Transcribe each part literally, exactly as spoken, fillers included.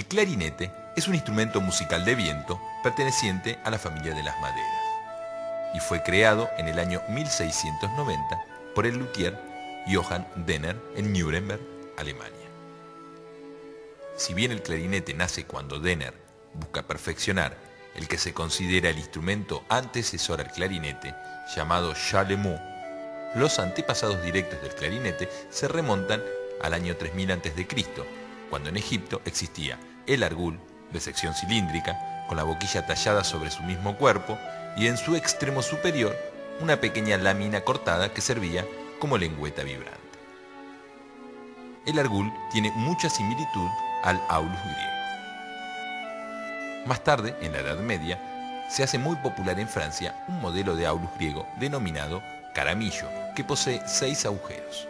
El clarinete es un instrumento musical de viento perteneciente a la familia de las maderas y fue creado en el año mil seiscientos noventa por el luthier Johann Denner en Nuremberg, Alemania. Si bien el clarinete nace cuando Denner busca perfeccionar el que se considera el instrumento antecesor al clarinete, llamado Charlemagne, los antepasados directos del clarinete se remontan al año tres mil antes de Cristo, cuando en Egipto existía el argul, de sección cilíndrica, con la boquilla tallada sobre su mismo cuerpo y en su extremo superior una pequeña lámina cortada que servía como lengüeta vibrante. El argul tiene mucha similitud al aulus griego. Más tarde, en la Edad Media, se hace muy popular en Francia un modelo de aulus griego denominado caramillo, que posee seis agujeros.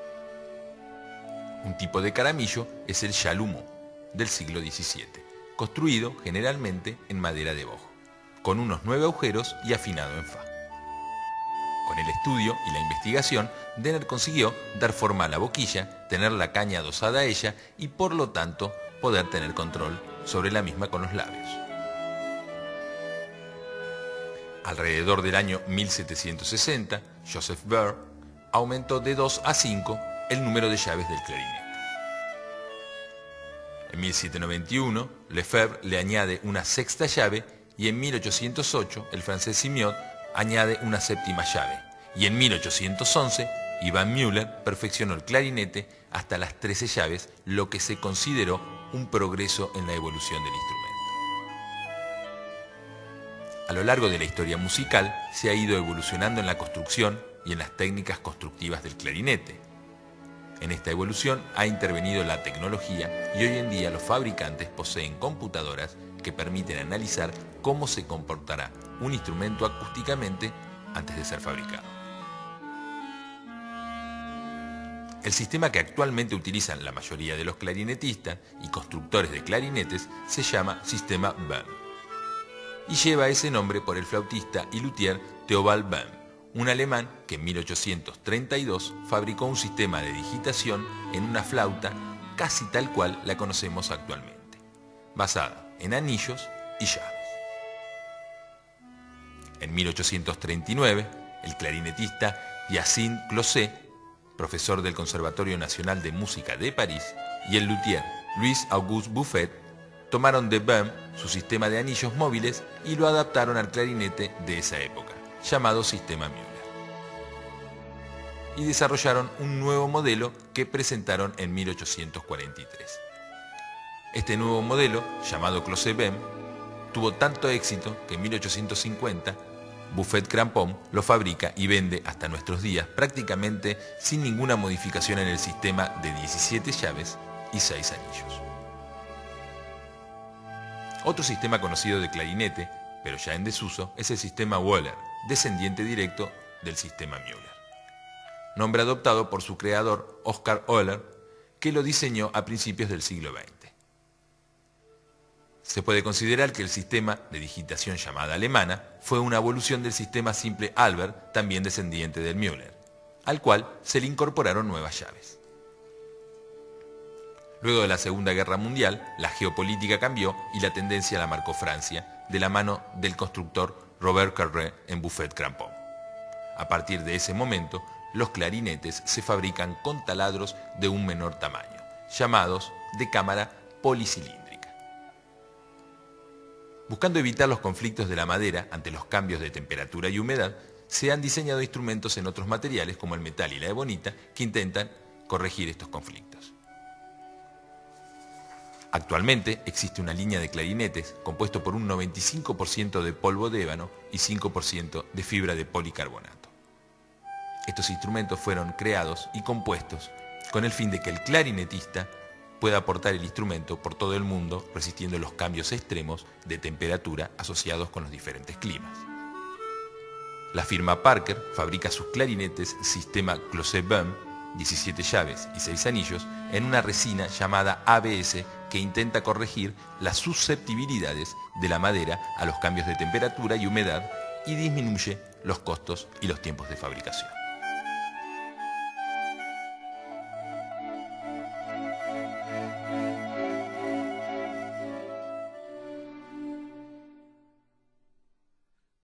Un tipo de caramillo es el chalumeau del siglo diecisiete, construido generalmente en madera de boj, con unos nueve agujeros y afinado en fa. Con el estudio y la investigación, Denner consiguió dar forma a la boquilla, tener la caña adosada a ella y por lo tanto poder tener control sobre la misma con los labios. Alrededor del año mil setecientos sesenta, Joseph Behr aumentó de dos a cinco el número de llaves del clarinete. En mil setecientos noventa y uno, Lefebvre le añade una sexta llave y en mil ochocientos ocho el francés Simiot añade una séptima llave. Y en mil ochocientos once, Ivan Müller perfeccionó el clarinete hasta las trece llaves, lo que se consideró un progreso en la evolución del instrumento. A lo largo de la historia musical se ha ido evolucionando en la construcción y en las técnicas constructivas del clarinete. En esta evolución ha intervenido la tecnología y hoy en día los fabricantes poseen computadoras que permiten analizar cómo se comportará un instrumento acústicamente antes de ser fabricado. El sistema que actualmente utilizan la mayoría de los clarinetistas y constructores de clarinetes se llama sistema Böhm y lleva ese nombre por el flautista y luthier Theobald Böhm, un alemán que en mil ochocientos treinta y dos fabricó un sistema de digitación en una flauta casi tal cual la conocemos actualmente, basada en anillos y llaves. En mil ochocientos treinta y nueve, el clarinetista Hyacinthe Closet, profesor del Conservatorio Nacional de Música de París, y el luthier Louis-Auguste Buffet tomaron de Böhm su sistema de anillos móviles y lo adaptaron al clarinete de esa época, llamado sistema Müller, y desarrollaron un nuevo modelo que presentaron en mil ochocientos cuarenta y tres. Este nuevo modelo, llamado Closet-Böhm, tuvo tanto éxito que en mil ochocientos cincuenta Buffet Crampon lo fabrica y vende hasta nuestros días prácticamente sin ninguna modificación en el sistema de diecisiete llaves y seis anillos. Otro sistema conocido de clarinete, pero ya en desuso, es el sistema Wöhler, descendiente directo del sistema Müller, nombre adoptado por su creador Oskar Wöhler, que lo diseñó a principios del siglo veinte. Se puede considerar que el sistema de digitación llamada alemana fue una evolución del sistema simple Albert, también descendiente del Müller, al cual se le incorporaron nuevas llaves. Luego de la Segunda Guerra Mundial, la geopolítica cambió y la tendencia la marcó Francia, de la mano del constructor Robert Carré en Buffet Crampon. A partir de ese momento, los clarinetes se fabrican con taladros de un menor tamaño, llamados de cámara policilíndrica. Buscando evitar los conflictos de la madera ante los cambios de temperatura y humedad, se han diseñado instrumentos en otros materiales como el metal y la ebonita que intentan corregir estos conflictos. Actualmente existe una línea de clarinetes compuesto por un noventa y cinco por ciento de polvo de ébano y cinco por ciento de fibra de policarbonato. Estos instrumentos fueron creados y compuestos con el fin de que el clarinetista pueda aportar el instrumento por todo el mundo resistiendo los cambios extremos de temperatura asociados con los diferentes climas. La firma Parker fabrica sus clarinetes sistema Closet-Böhm, diecisiete llaves y seis anillos, en una resina llamada A B S que intenta corregir las susceptibilidades de la madera a los cambios de temperatura y humedad y disminuye los costos y los tiempos de fabricación.